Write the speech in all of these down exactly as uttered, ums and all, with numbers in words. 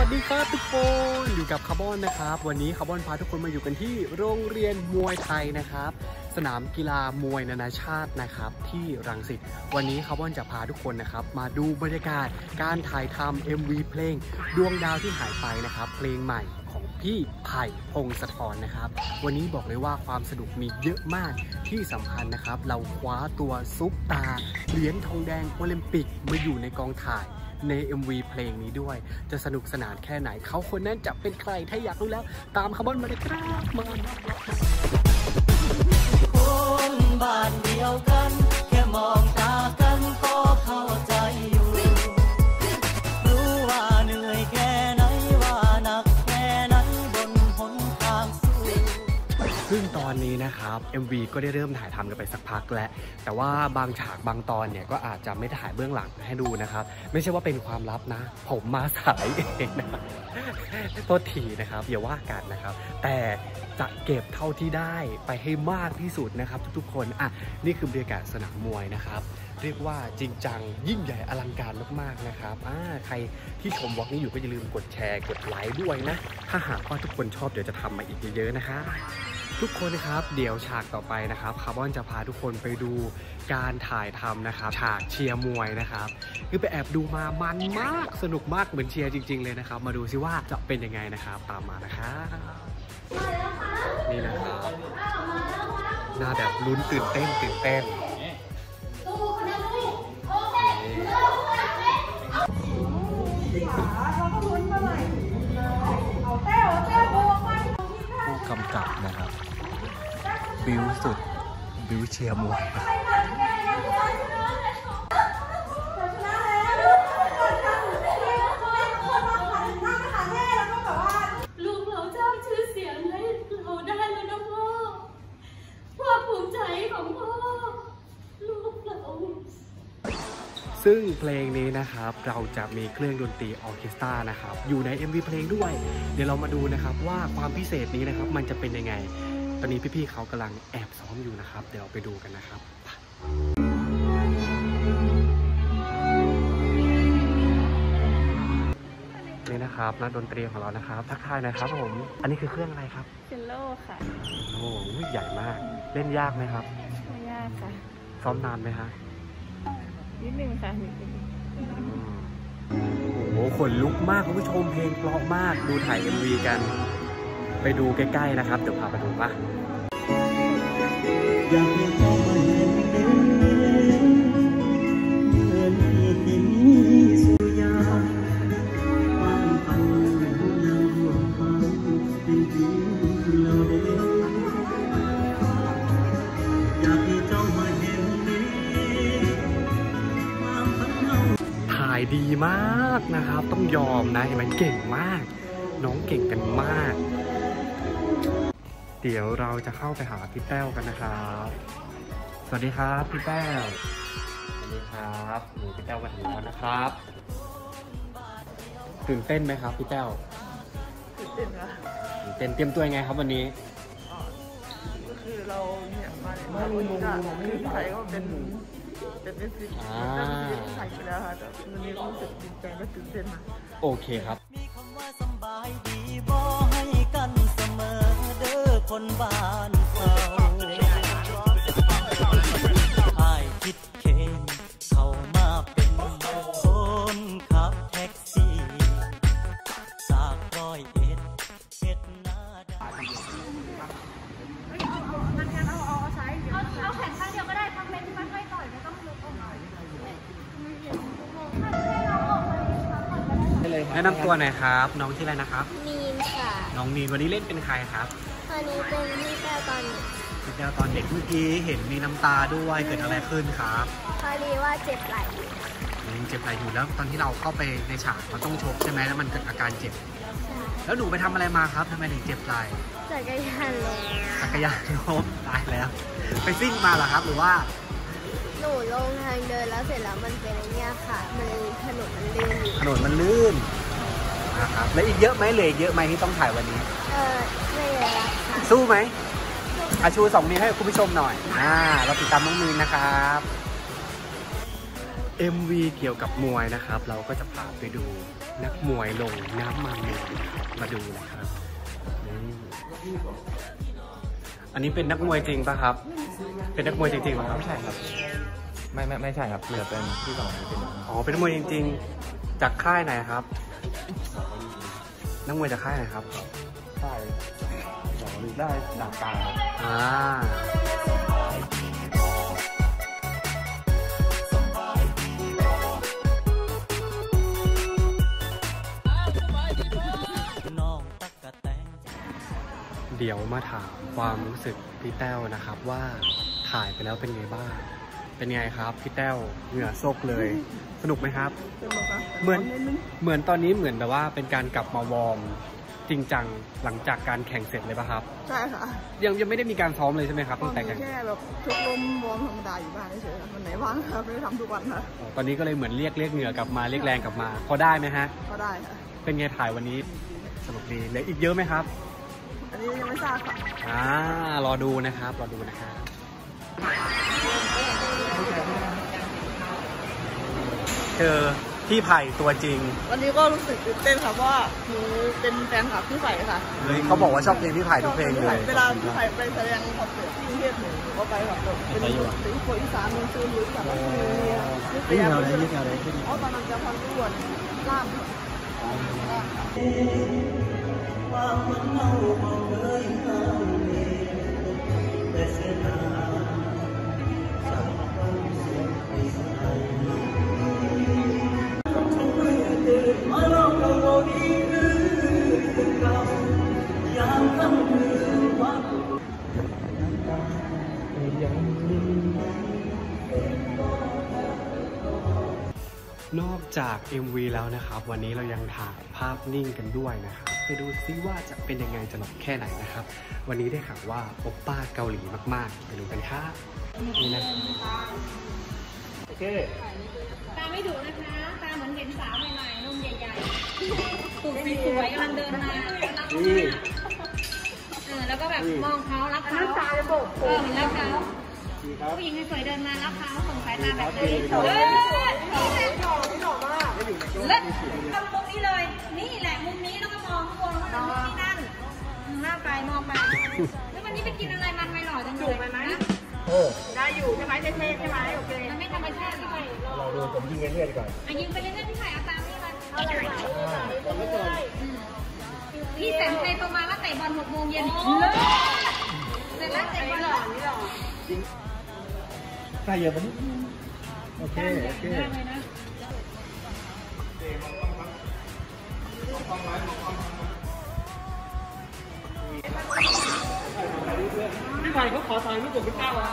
ดีครับทุกคนอยู่กับคาร์บอนนะครับวันนี้คาร์บอนพาทุกคนมาอยู่กันที่โรงเรียนมวยไทยนะครับสนามกีฬามวยนานาชาตินะครับที่รังสิตวันนี้คาร์บอนจะพาทุกคนนะครับมาดูบรรยากาศการถ่ายทำ เอ็ม วี เพลงดวงดาวที่หายไปนะครับเพลงใหม่ของพี่ไผ่พงศธรนะครับวันนี้บอกเลยว่าความสนุกมีเยอะมากที่สำคัญนะครับเราคว้าตัวซุปตาเหรียญทองแดงโอลิมปิกมาอยู่ในกองถ่ายใน เอ็ม วี เพลงนี้ด้วยจะสนุกสนานแค่ไหนเขาคนนั้นจะเป็นใครถ้าอยากรู้แล้วตามคาร์บอนมาเลยครับมาคนบ้านเดียวกันแค่มองตากันก็เข้าใจอยู่รู้ว่าเหนื่อยแค่ไหนว่าหนักแค่ไหนบนหนทางสู้ซึ่งตอนนี้นะครับ เอ็ม วี ก็ได้เริ่มถ่ายทำกันไปสักพักแล้วแต่ว่าบางฉากบางตอนเนี่ยก็อาจจะไม่ถ่ายเบื้องหลังให้ดูนะครับไม่ใช่ว่าเป็นความลับนะผมมาสายเองนะครับโทษทีนะครับอย่าว่ากันนะครับแต่จะเก็บเท่าที่ได้ไปให้มากที่สุดนะครับทุกๆคนอ่ะนี่คือบรรยากาศสนามมวยนะครับเรียกว่าจริงจังยิ่งใหญ่อลังการมากๆนะครับอ่าใครที่ชมวอล์กนี้อยู่ก็อย่าลืมกดแชร์กดไลค์ด้วยนะถ้าหากว่าทุกคนชอบเดี๋ยวจะทำมาอีกเยอะๆนะคะทุกคนนะครับเดี๋ยวฉากต่อไปนะครับคาร์บอนจะพาทุกคนไปดูการถ่ายทำนะครับฉากเชียร์มวยนะครับคือไปแอบดูมามันมากสนุกมากเหมือนเชียร์จริงๆเลยนะครับมาดูซิว่าจะเป็นยังไงนะครับตามมานะครับนี่นะครับหน้าแบบลุ้นตื่นเต้นตื่นเต้นผู้กำกับนะครับบิวสุดบิวเชียร์มวยลูกเราสร้างชื่อเสียงให้เราได้แล้วนะพ่อความภูมิใจของพ่อลูกเราซึ่งเพลงนี้นะครับเราจะมีเครื่องดนตรีออร์เคสตรานะครับอยู่ใน เอ็ม วี เพลงด้วยเดี๋ยวเรามาดูนะครับว่าความพิเศษนี้นะครับมันจะเป็นยังไงตอนนี้พี่ๆเขากำลังแอบซ้อมอยู่นะครับเดี๋ยวเราไปดูกันนะครับนี่นะครับนักดนตรีของเรานะครับทักทายนะครับผมอันนี้คือเครื่องอะไรครับเชลโลค่ะโอ้โหใหญ่มากเล่นยากไหมครับไม่ยากค่ะซ้อมนานไหมฮะนิดนึงค่ะนิดนึงโอ้โหขนลุกมากคุณผู้ชมเพลงเพราะมากดูถ่าย เอ็ม วี กันไปดูใกล้ๆนะครับเดี๋ยวพาไปดูป่ะอยากให้เจ้ามาเห็นเด่นเมื่อนี้ที่มีสุยาความฝันยังหวงเขาเป็นจริงเราเด่นอยากให้เจ้ามาเห็นเด่นความฝันเราถ่ายดีมากนะครับต้องยอมนะเห็นไหมเก่งมากน้องเก่งกันมากเดี๋ยวเราจะเข้าไปหาพี่แป้วกันนะครับสวัสดีครับพี่แป้วสวัสดีครับหนูพี่แป้วมาถึงแล้วนะครับตื่นเต้นไหมครับพี่แป้วตื่นเต้นค่ะตื่นเต้นเตรียมตัวยังไงครับวันนี้ก็คือเราเนี่ยมาในมาวันนี้ก็คือไทยก็เป็นเป็นเป็นสิ่งที่ไทยอยู่แล้วค่ะแต่วันนี้รู้สึกดีใจและตื่นเต้นมากโอเคครับมีคำว่าสบายดีบ่ให้กันเสมอเด้อคนบ้านเขาอายคิดเข็นเขามาเป็นคนขับแท็กซี่จากร้อยเอ็ดเฮ็ดหน้าดาเอาแขนข้างเดียวก็ได้พักเล่นพักไม่ต่อยไม่ต้องลุกออกมาแนะนำตัวหน่อยครับน้องที่อะไรนะครับนีนค่ะน้องนีนวันนี้เล่นเป็นใครครับวันนี้เป็นพี่แก้วตอนเด็กพี่แก้วตอนเด็กเมื่อกี้เห็นมีน้ำตาด้วยเกิดอะไรขึ้นครับพอดีว่าเจ็บไหล่เจ็บไหล่อยู่แล้วตอนที่เราเข้าไปในฉากมันต้องชกใช่ไหมแล้วมันเกิดอาการเจ็บแล้วหนูไปทำอะไรมาครับทำไมถึงเจ็บไหล่จักรยานล้มจักรยานล้มตายแล้วไปซิ่งมาเหรอครับหรือว่าหนูลงทางเดินแล้วเสร็จแล้วมันเป็นอะไรเนี่ยค่ะมันถนนมันลื่นถนนมันลื่นนะครับแล้วอีกเยอะไหมเหลือเยอะไหมที่ต้องถ่ายวันนี้เออไม่เยอะค่ะสู้ไหมอาชูสองนิ้วให้คุณผู้ชมหน่อยอ่าเราติดตามน้องมีนนะครับ เอ็ม วี เกี่ยวกับมวยนะครับเราก็จะพาไปดูนักมวยลงน้ำมันเลยมาดูนะครับอันนี้เป็นนักมวยจริงปะครับเป็นนักมวยจริงๆหรอครับไม่ใช่ครับไม่ไม่ไม่ใช่ครับเหลือเป็นที่สองเป็นอ๋อเป็นนักมวยจริงๆจากค่ายไหนครับนักมวยจากค่ายไหนครับค่ายสองลีได้ดาบตาครับอ่าเดี๋ยวมาถามความรู้สึกพี่แต้วนะครับว่าถ่ายไปแล้วเป็นไงบ้างเป็นไงครับพี่แต้วเหงื่อซกเลยสนุกไหมครับเหมือนเหมือนตอนนี้เหมือนแบบว่าเป็นการกลับมาวอร์มจริงจังหลังจากการแข่งเสร็จเลยป่ะครับใช่ค่ะยังยังไม่ได้มีการซ้อมเลยใช่ไหมครับตั้งแต่แข่งแค่แบบชุดลมวอร์มธรรมดาอยู่บ้านเฉยๆวันไหนว่างครับไม่ได้ทำทุกวันค่ะตอนนี้ก็เลยเหมือนเรียกเรียกเหงื่อกลับมาเรียกแรงกลับมาพอได้ไหมฮะพอได้ค่ะเป็นไงถ่ายวันนี้สนุกดีเหลืออีกเยอะไหมครับอันนี้ยังไม่ทราบค่ะอ่ารอดูนะครับรอดูนะครับเจอพี่ไผ่ตัวจริงวันนี้ก็รู้สึกตื่นเต้นค่ะเพราะว่าหนูเป็นแฟนคลับพี่ไผ่ค่ะเลยเขาบอกว่าชอบเพลงพี่ไผ่ทุกเพลงเลยเวลาพี่ไผ่ไปแสดงคอนเสิร์ตที่กรุงเทพหนูก็ไปแบบเป็นเป็นคนอีสานมึงซื้อหรือแบบนี่แนวไหนนี่แนวไหนอ๋อตอนนั้นจะพันธุ์ล้วนล่ามว่าคนเฮาบ่เคยเฮาแต่เสียดายสักวันเสียไปสายมาลองเราบ่ดีหรือเก่ายามคำคืนว่ายังมีนอกจาก เอ็ม วี แล้วนะครับวันนี้เรายังถ่ายภาพนิ่งกันด้วยนะครับไปดูซิว่าจะเป็นยังไงจะหลบแค่ไหนนะครับวันนี้ได้ข่าวว่าโอปป้าเกาหลีมากๆไปดูกันครับนี่นะโอเคตาไม่ดุนะคะตาเหมือนเห็นสาวใหม่ๆนุ่มใหญ่ๆตูดสวยๆกำลังเดินมาเออแล้วก็แบบมองเขารับเขาเออเหมือนรับเขาผู้หญิงสวยเดินมารับเขาส่งสายตาแบบนี้เลิศเลิศทำมุมนี้เลยนี่แหละมุมนี้แล้วก็มองข้างบนแล้วก็มุมที่นั่นหน้าไปมองไปแล้ววันนี้ไปกินอะไรมันไม่หล่อจังเลยนะได้อยู่ใช่ไหมเท่ๆใช่ไหมโอเคมันไม่ธรรมชาติพี่ไผ่เราดูผมยิงเรื่อยๆดีกว่าอ่ะยิงไปเรื่อยๆพี่ไผ่เอาตามนี่มันเอาอะไรพี่แสงไทยโทรมาว่าเตะบอลหกโมงเย็นเสร็จแล้วเตะบอลหล่อนี่หรอใส่เยอะไปนิดโอเคโอเคพี่ไผ่เขาขอถ่ายรูปกับพี่แต้วอ่ะ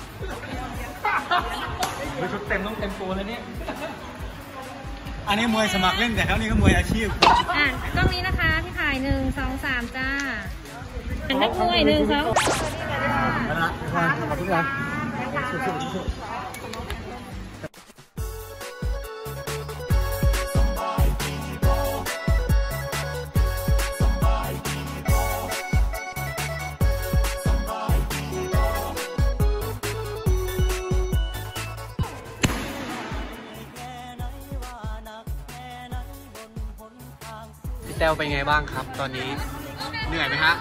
ไปชุดเต็มต้องเต็มตัวเลยเนี่ยอันนี้มวยสมัครเล่นแต่เขานี่ก็มวยอาชีพอ่ะกล้องนี้นะคะพี่ไผ่หนึ่งสองสามจ้าเป็นนักมวยหนึ่งสองเอาละขอบคุณครับสู้ๆแต้วเป็นไงบ้างครับตอนนี้เหนื่อยไหมฮะ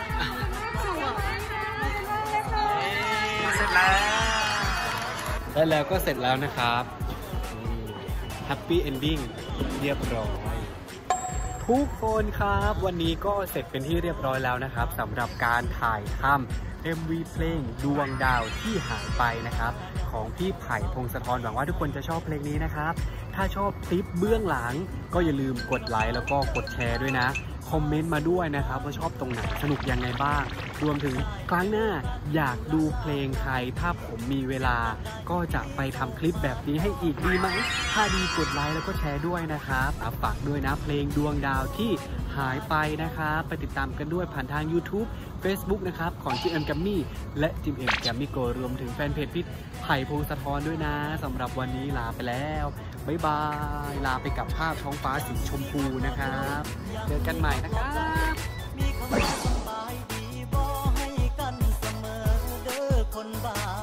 เสร็จแล้วได้แล้วก็เสร็จแล้วนะครับแฮปปี้เอนดิ้งเรียบร้อยทุกคนครับวันนี้ก็เสร็จเป็นที่เรียบร้อยแล้วนะครับสำหรับการถ่ายทำ เอ็ม วี เพลงดวงดาวที่หายไปนะครับของพี่ไผ่พงศธรหวังว่าทุกคนจะชอบเพลงนี้นะครับถ้าชอบคลิปเบื้องหลังก็อย่าลืมกดไลค์แล้วก็กดแชร์ด้วยนะคอมเมนต์มาด้วยนะครับว่าชอบตรงไหนสนุกยังไงบ้างรวมถึงครั้งหน้าอยากดูเพลงไทยถ้าผมมีเวลาก็จะไปทำคลิปแบบนี้ให้อีกดีไหมถ้าดีกดไลค์แล้วก็แชร์ด้วยนะครับฝากด้วยนะเพลงดวงดาวที่หายไปนะครับไปติดตามกันด้วยผ่านทาง YouTube Facebook นะครับของ จิม เอ็ม Gammy และ จิม เอ็ม Gammy Go รวมถึงแฟนเพจพี่ไผ่พงศธรด้วยนะสำหรับวันนี้ลาไปแล้วบ๊ายบายลาไปกับภาพท้องฟ้าสีชมพูนะครับเจอกันใหม่นะครับมีคำสบายดีบ่ให้กันเสมอเด้อคนบ้า